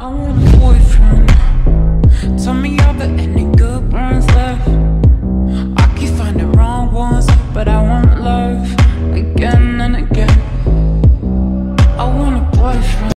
I want a boyfriend. Tell me, are there any good ones?